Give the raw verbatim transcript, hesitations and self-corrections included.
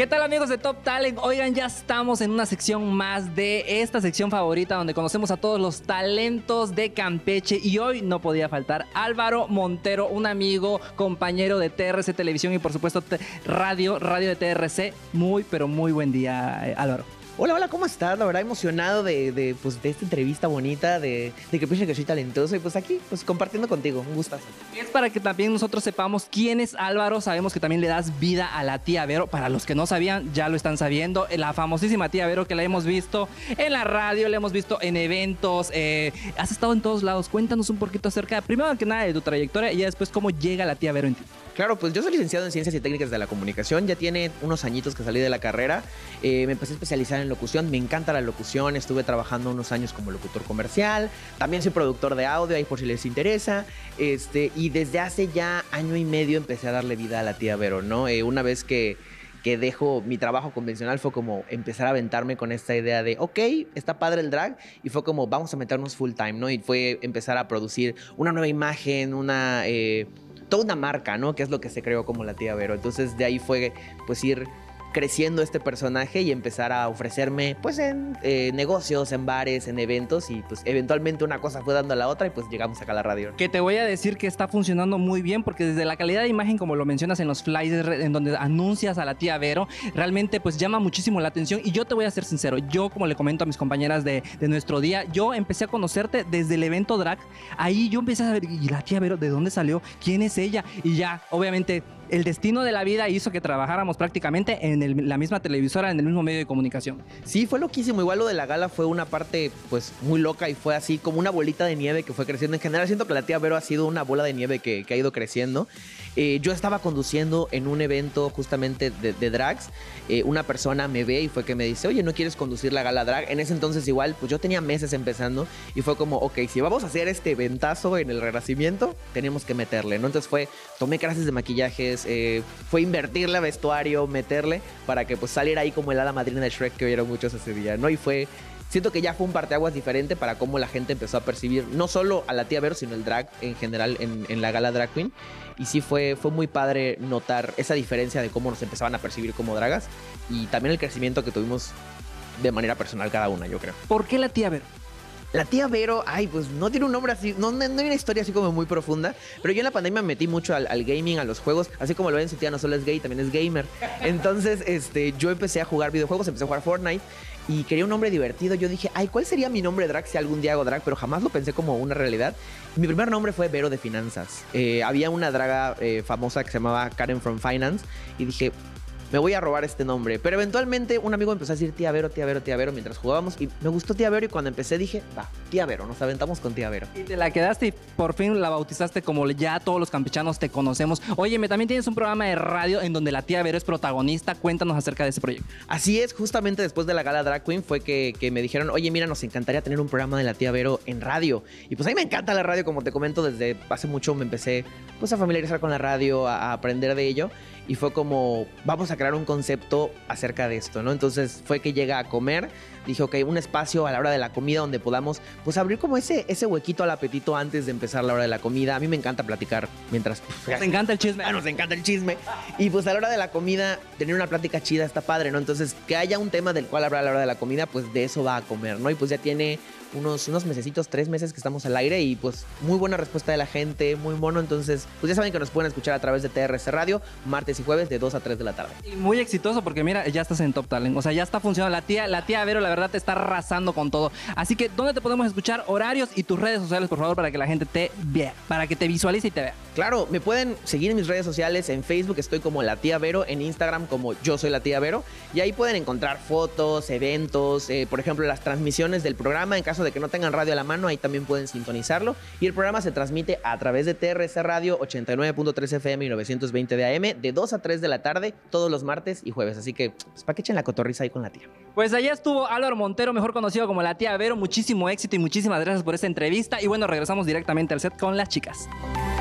¿Qué tal, amigos de Top Talent? Oigan, ya estamos en una sección más de esta sección favorita donde conocemos a todos los talentos de Campeche, y hoy no podía faltar Álvaro Montero, un amigo, compañero de T R C Televisión y por supuesto radio, radio de T R C. Muy, pero muy buen día, eh, Álvaro. Hola, hola, ¿cómo estás? La verdad, emocionado de, de, pues, de esta entrevista bonita, de, de que piensen que soy talentoso y pues aquí, pues compartiendo contigo, un gustazo. Es para que también nosotros sepamos quién es Álvaro. Sabemos que también le das vida a la tía Vero. Para los que no sabían, ya lo están sabiendo. La famosísima tía Vero, que la hemos visto en la radio, la hemos visto en eventos. Eh, has estado en todos lados. Cuéntanos un poquito acerca, primero que nada, de tu trayectoria y ya después cómo llega la tía Vero en ti. Claro, pues yo soy licenciado en Ciencias y Técnicas de la Comunicación, ya tiene unos añitos que salí de la carrera, eh, me empecé a especializar en locución, me encanta la locución, estuve trabajando unos años como locutor comercial, también soy productor de audio, ahí por si les interesa, este, y desde hace ya año y medio empecé a darle vida a la tía Vero, ¿no? Eh, una vez que... que dejo mi trabajo convencional fue como empezar a aventarme con esta idea de, ok, está padre el drag, y fue como, vamos a meternos full time, ¿no? Y fue empezar a producir una nueva imagen, una... Eh, toda una marca, ¿no? Que es lo que se creó como la tía Vero. Entonces de ahí fue pues ir creciendo este personaje y empezar a ofrecerme pues en eh, negocios, en bares, en eventos, y pues eventualmente una cosa fue dando a la otra y pues llegamos acá a la radio. Que te voy a decir que está funcionando muy bien, porque desde la calidad de imagen, como lo mencionas en los flyers en donde anuncias a la tía Vero, realmente pues llama muchísimo la atención. Y yo te voy a ser sincero, yo, como le comento a mis compañeras de, de nuestro día, yo empecé a conocerte desde el evento drag. Ahí yo empecé a ver, ¿y la tía Vero de dónde salió? ¿Quién es ella? Y ya, obviamente, el destino de la vida hizo que trabajáramos prácticamente en el, la misma televisora, en el mismo medio de comunicación. Sí, fue loquísimo. Igual lo de la gala fue una parte pues muy loca y fue así como una bolita de nieve que fue creciendo. En general siento que la tía Vero ha sido una bola de nieve que, que ha ido creciendo. Eh, yo estaba conduciendo en un evento justamente de, de drags. Eh, una persona me ve y fue que me dice, oye, ¿no quieres conducir la gala drag? En ese entonces igual, pues yo tenía meses empezando y fue como, ok, si vamos a hacer este eventazo en el Renacimiento, tenemos que meterle, ¿no? Entonces fue, tomé clases de maquillajes, eh, fue invertirle a vestuario, meterle para que pues saliera ahí como el hada madrina de Shrek que vieron muchos ese día, ¿no? Y fue... Siento que ya fue un parteaguas diferente para cómo la gente empezó a percibir no solo a la tía Vero, sino el drag en general en, en la gala Drag Queen. Y sí fue, fue muy padre notar esa diferencia de cómo nos empezaban a percibir como dragas y también el crecimiento que tuvimos de manera personal cada una, yo creo. ¿Por qué la tía Vero? La tía Vero, ay, pues no tiene un nombre así, no, no hay una historia así como muy profunda, pero yo en la pandemia me metí mucho al, al gaming, a los juegos, así como lo ven, su tía no solo es gay, también es gamer. Entonces, este, yo empecé a jugar videojuegos, empecé a jugar Fortnite y quería un nombre divertido. Yo dije, ay, ¿cuál sería mi nombre drag si algún día hago drag? Pero jamás lo pensé como una realidad. Mi primer nombre fue Vero de Finanzas. Eh, había una draga eh, famosa que se llamaba Karen from Finance y dije... me voy a robar este nombre. Pero eventualmente un amigo empezó a decir tía Vero, tía Vero, tía Vero mientras jugábamos. Y me gustó tía Vero y cuando empecé dije, va, tía Vero, nos aventamos con tía Vero. Y te la quedaste y por fin la bautizaste como ya todos los campechanos te conocemos. Óyeme, también tienes un programa de radio en donde la tía Vero es protagonista. Cuéntanos acerca de ese proyecto. Así es, justamente después de la gala Drag Queen fue que, que me dijeron, oye, mira, nos encantaría tener un programa de la tía Vero en radio. Y pues a mí me encanta la radio, como te comento, desde hace mucho me empecé pues a familiarizar con la radio, a, a aprender de ello. Y fue como, vamos a crear un concepto acerca de esto, ¿no? Entonces fue que llega a comer, dije, ok, un espacio a la hora de la comida donde podamos, pues, abrir como ese, ese huequito al apetito antes de empezar la hora de la comida. A mí me encanta platicar mientras... Nos encanta el chisme. Ah, nos encanta el chisme. Y pues a la hora de la comida, tener una plática chida está padre, ¿no? Entonces, que haya un tema del cual hablar a la hora de la comida, pues de eso va a comer, ¿no? Y pues ya tiene unos, unos mesecitos, tres meses que estamos al aire y pues muy buena respuesta de la gente, muy mono. Entonces, pues ya saben que nos pueden escuchar a través de T R C Radio, martes y jueves de dos a tres de la tarde. Y muy exitoso porque mira, ya estás en Top Talent, o sea, ya está funcionando. La tía, la tía Vero, la verdad, te está arrasando con todo. Así que, ¿dónde te podemos escuchar? Horarios y tus redes sociales, por favor, para que la gente te vea, para que te visualice y te vea. Claro, me pueden seguir en mis redes sociales. En Facebook estoy como La Tía Vero, en Instagram como Yo Soy La Tía Vero, y ahí pueden encontrar fotos, eventos, eh, por ejemplo, las transmisiones del programa. En caso de que no tengan radio a la mano, ahí también pueden sintonizarlo. Y el programa se transmite a través de T R C Radio ochenta y nueve punto tres F M y novecientos veinte de A M de dos a tres de la tarde, todos los martes y jueves. Así que, pues, para que echen la cotorriza ahí con la tía. Pues allá estuvo Álvaro Montero, mejor conocido como La Tía Vero. Muchísimo éxito y muchísimas gracias por esta entrevista. Y bueno, regresamos directamente al set con las chicas.